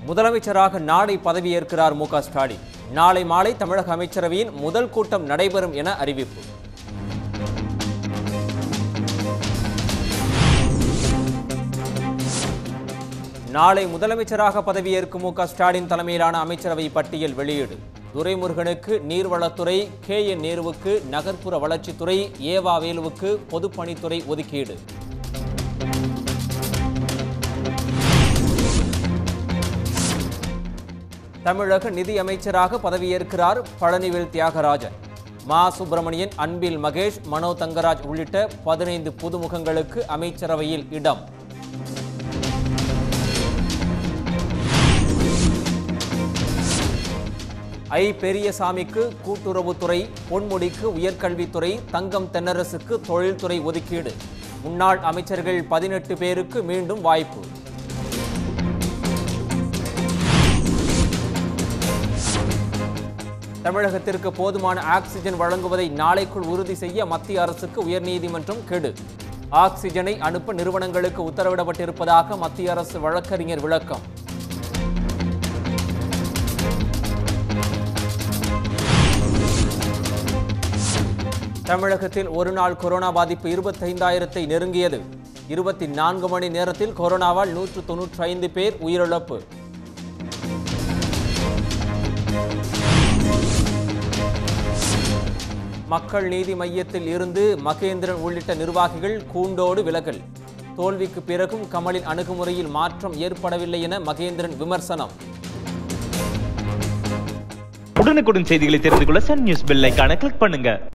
முதலமைச்சராக நாளை பதவியேற்கிறார் மு.க. ஸ்டாலின். நாளை மாலை தமிழக அமைச்சரவையின் முதல் கூட்டம் நடைபெறும் என அறிவிப்பு. நாளை முதலமைச்சராக பதவியேற்கும் மு.க. ஸ்டாலின் தலைமையிலான அமைச்சரவை பட்டியல் வெளியீடு. துரைமுருகனுக்கு நீர்வளத்துறை, கே.என். நேருவுக்கு நகர்ப்புற வளர்ச்சித்துறை, ஏவா வேலுவுக்கு பொதுப்பணித்துறை ஒதுக்கீடு. தமிழக நிதி அமைச்சராக பதவியேற்கிறார் பழனிவேல் தியாகராஜன். மா. சுப்பிரமணியன், அன்பில் மகேஷ், மனோ தங்கராஜ் உள்ளிட்ட 15 புதுமுகங்களுக்கு அமைச்சரவையில் இடம். ஐ. பெரியசாமிக்கு கூட்டுறவுத்துறை, பொன்முடிக்கு உயர்கல்வித்துறை, தங்கம் தென்னரசுக்கு தொழில்துறை ஒதுக்கீடு. முன்னாள் அமைச்சர்கள் 18 பேருக்கு மீண்டும் வாய்ப்பு. தமிழகத்திற்கு போதுமான ஆக்சிஜன் வழங்குவதை நாளைக்குள் உறுதி செய்ய மத்திய அரசுக்கு உயர்நீதிமன்றம் கெடு. ஆக்சிஜனை அனுப்ப நிறுவனங்களுக்கு உத்தரவிடப்பட்டிருப்பதாக மத்திய அரசு வழக்கறிஞர் விளக்கம். தமிழகத்தில் ஒருநாள் கொரோனா பாதிப்பு 25,000-ஐ நெருங்கியது. 24 மணி நேரத்தில் கொரோனாவால் 195 பேர் உயிரிழப்பு. மக்கள் நீதி மய்யத்தில் இருந்து மகேந்திரன் உள்ளிட்ட நிர்வாகிகள் கூண்டோடு விலகல். தோல்விக்கு பிறகும் கமலின் அணுகுமுறையில் மாற்றம் ஏற்படவில்லை என மகேந்திரன் விமர்சனம். உடனுக்குடன் செய்திகளை தெரிந்து கொள்ள சன் நியூஸ் பெல் ஐகானை கிளிக் பண்ணுங்க.